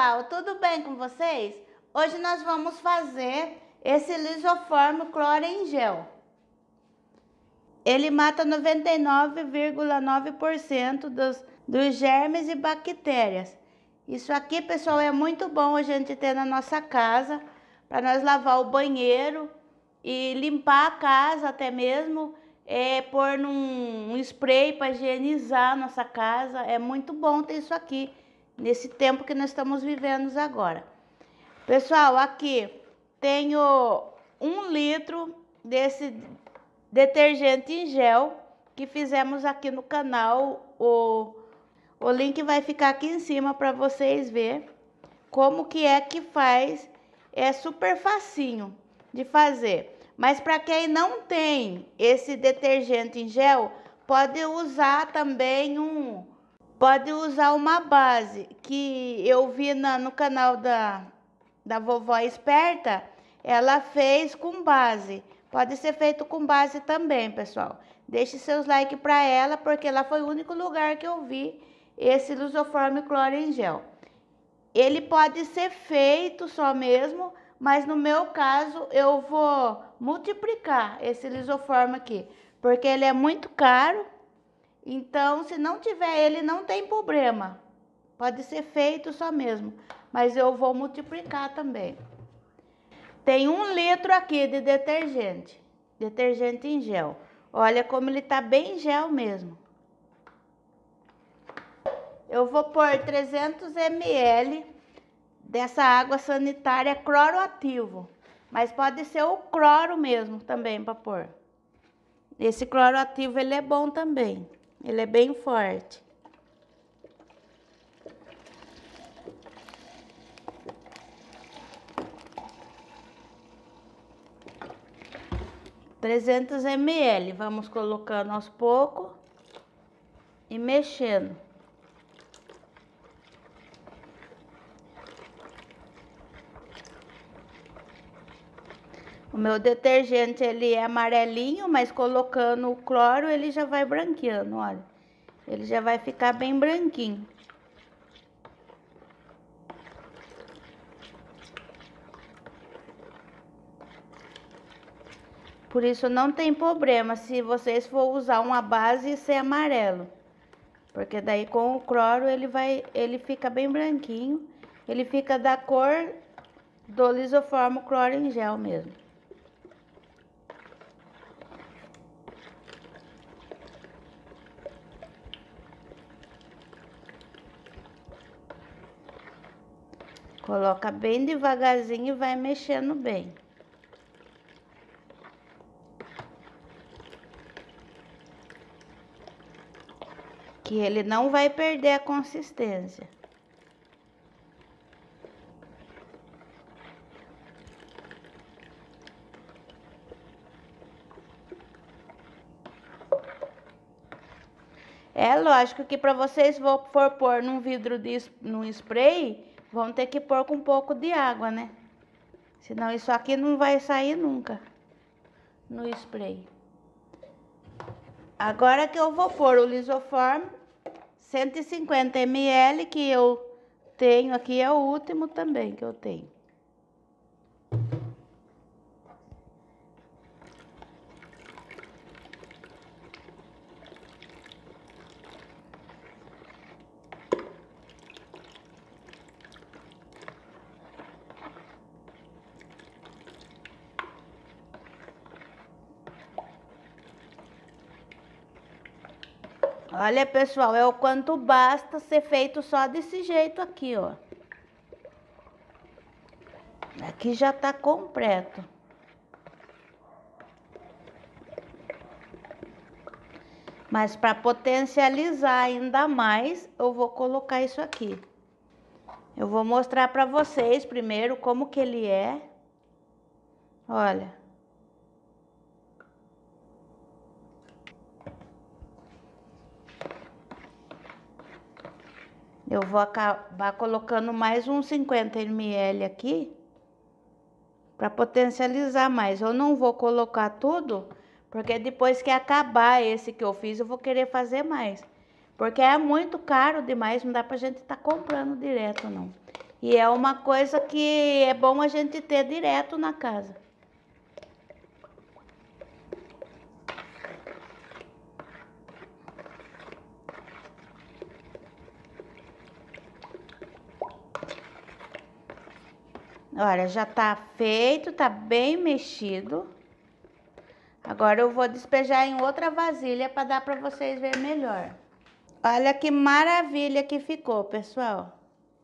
pessoal, tudo bem com vocês? Hoje nós vamos fazer esse lisoforme cloro em gel. Ele mata 99,9% dos germes e bactérias. Isso aqui, pessoal, é muito bom a gente ter na nossa casa, para nós lavar o banheiro e limpar a casa até mesmo, pôr num spray para higienizar a nossa casa. É muito bom ter isso aqui, nesse tempo que nós estamos vivendo agora. Pessoal, aqui tenho 1 litro desse detergente em gel que fizemos aqui no canal. O link vai ficar aqui em cima para vocês verem como que é que faz. É super facinho de fazer. Mas para quem não tem esse detergente em gel, pode usar também uma base que eu vi no canal da vovó esperta. Ela fez com base. Pode ser feito com base também, pessoal. Deixe seus likes para ela, porque lá foi o único lugar que eu vi esse lisoforme cloro em gel. Ele pode ser feito só mesmo, mas no meu caso eu vou multiplicar esse lisoforme aqui, porque ele é muito caro. Então, se não tiver ele, não tem problema. Pode ser feito só mesmo, mas eu vou multiplicar também. Tem 1 litro aqui de detergente em gel. Olha como ele tá bem gel mesmo. Eu vou pôr 300 ml dessa água sanitária cloroativo, mas pode ser o cloro mesmo também para pôr. Esse cloroativo ele é bom também, ele é bem forte. (300 ml), vamos colocando aos poucos e mexendo. O meu detergente ele é amarelinho, mas colocando o cloro ele já vai branqueando, olha. Ele já vai ficar bem branquinho. Por isso não tem problema se vocês for usar uma base e ser amarelo. Porque daí com o cloro ele fica bem branquinho. Ele fica da cor do lisoforme cloro em gel mesmo. Coloca bem devagarzinho e vai mexendo bem. Que ele não vai perder a consistência. É lógico que para vocês for pôr num vidro num spray, vão ter que pôr com um pouco de água, né? Senão isso aqui não vai sair nunca no spray. Agora que eu vou pôr o lisoforme, 150 ml que eu tenho aqui, é o último também que eu tenho. Olha, pessoal, é o quanto basta ser feito só desse jeito aqui, ó. Aqui já tá completo. Mas para potencializar ainda mais, eu vou colocar isso aqui. Eu vou mostrar para vocês primeiro como que ele é. Olha. Eu vou acabar colocando mais uns 50 ml aqui, para potencializar mais. Eu não vou colocar tudo, porque depois que acabar esse que eu fiz, eu vou querer fazer mais. Porque é muito caro demais, não dá pra gente estar comprando direto, não. E é uma coisa que é bom a gente ter direto na casa. Olha, já tá feito, tá bem mexido. Agora eu vou despejar em outra vasilha para dar para vocês verem melhor. Olha que maravilha que ficou, pessoal.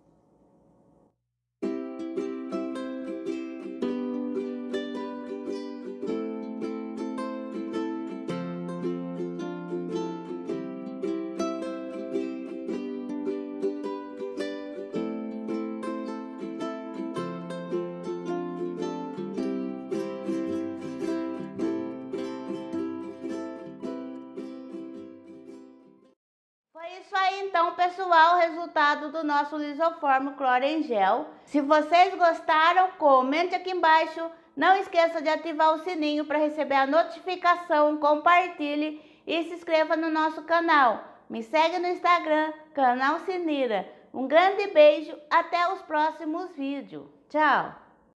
Foi isso aí então, pessoal, o resultado do nosso lisoforme cloro em gel. Se vocês gostaram, comente aqui embaixo. Não esqueça de ativar o sininho para receber a notificação, compartilhe e se inscreva no nosso canal. Me segue no Instagram, canal Sinira. Um grande beijo, até os próximos vídeos. Tchau!